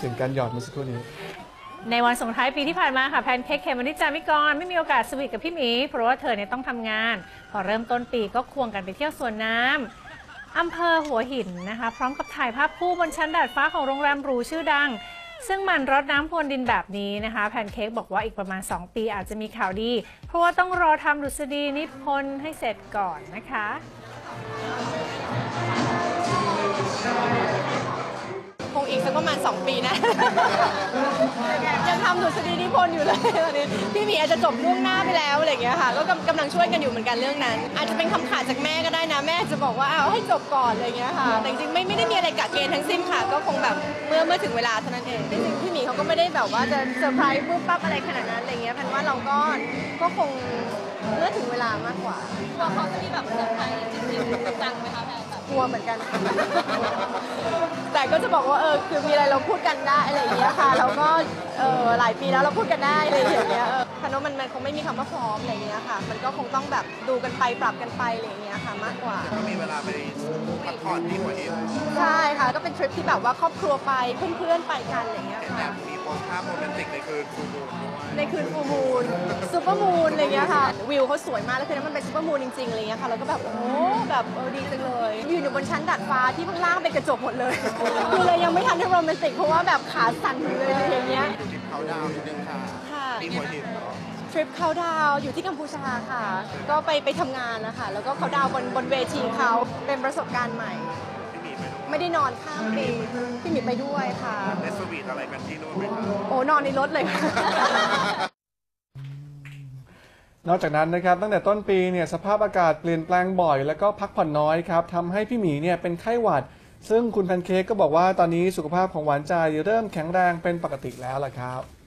สียงการหยอดเมื่อสักครู่นี้ในวันส่งท้ายปีที่ผ่านมาค่ะแพนเค้กเขมมะนิดจามิกรไม่มีโอกาสสวีทกับพี่หมีเพราะว่าเธอเนี่ยต้องทำงานพอเริ่มต้นปีก็ควงกันไปเที่ยวสวนน้ำอำเภอหัวหินนะคะพร้อมกับถ่ายภาพคู่บนชั้นดาดฟ้าของโรงแรมหรูชื่อดังซึ่งมันรดน้ำพรวนดินแบบนี้นะคะแพนเค้กบอกว่าอีกประมาณ2 ปีอาจจะมีข่าวดีเพราะว่าต้องรอทำดุษฎีนิพนธ์ให้เสร็จก่อนนะคะคงอีกสักประมาณ2 ปีนะ ยังทำดุษฎีนิพนธ์อยู่เลยตอนนี้พี่หมีอาจจะจบล่วงหน้าไปแล้วอะไรอย่างเงี้ยค่ะก็กำลังช่วยกันอยู่เหมือนกันเรื่องนั้นอาจจะเป็นคำขาดจากแม่ก็ได้นะแม่จะบอกว่าเอาให้จบก่อนอะไรอย่างเงี้ยค่ะแต่จริงๆไม่ได้มีอะไรกะเกณฑ์ทั้งสิ้นค่ะก็คงแบบเมื่อถึงเวลาเท่านั้นเองจริงๆพี่หมีเขาก็ไม่ได้แบบว่าจะเซอร์ไพรส์ปุ๊บปั๊บอะไรขนาดนั้นอะไรเงี้ยแพนว่าเราก็คงเมื่อถึงเวลามากกว่าเขาจะมีแบบเซอร์ไพรส์จริงๆจังไหมคะแพนกลัวเหมือนกัน แต่ก็จะบอกว่าคือมีอะไรเราพูดกันได้อะไรอย่างเงี้ยค่ะเราก็หลายปีแล้วเราพูดกันได้อะไรอย่างเงี้ยเพราะว่ามันคงไม่มีคำว่าพร้อมอะไรอย่างเงี้ยค่ะมันก็คงต้องแบบดูกันไปปรับกันไปอะไรอย่างเงี้ยค่ะมากกว่าก็มีเวลาไปพักผ่อนที่หัวหินใช่ค่ะก็เป็นทริปที่แบบว่าครอบครัวไปเพื่อนๆไปกันอะไรอย่างเงี้ยค่ะมีโพสต์ภาพโรแมนติกในคืนฟูลมูนในคืนฟูลมูนซูเปอร์มูนอะไรอย่างเงี้ยค่ะวิวเขาสวยมากแล้วคืนนั้นมันเป็นซูเปอร์มูนจริงๆอะไรอย่างเงี้ยค่ะเราก็แบบโอ้แบบดีจังเลยอยู่บนชั้นดาดฟ้าที่ข้างล่างเป็นกระจกหมดเลยคือเลยยังไม่ทันได้โรแมนติกเพราะว่าแบบขาสั่นเลยอะไรอย่างเงี้ยทริปเขาดาวนิดนึงค่ะที่หัวหินเนาะทริปเขาดาวอยู่ที่กัมพูชาค่ะก็ไปทำงานนะคะแล้วก็เขาดาวบนเวทีเขาเป็นประสบการณ์ใหม่ไม่ได้นอนข้ามปีพี่หมีไปด้วยค่ะได้สวีทอะไรกันที่นู่นไหมคะโอ้นอนในรถเลยค่ะนอกจากนั้นนะครับตั้งแต่ต้นปีเนี่ยสภาพอากาศเปลี่ยนแปลงบ่อยแล้วก็พักผ่อนน้อยครับทำให้พี่หมีเนี่ยเป็นไข้หวัดซึ่งคุณแพนเค้กก็บอกว่าตอนนี้สุขภาพของหวานใจเริ่มแข็งแรงเป็นปกติแล้วล่ะครับ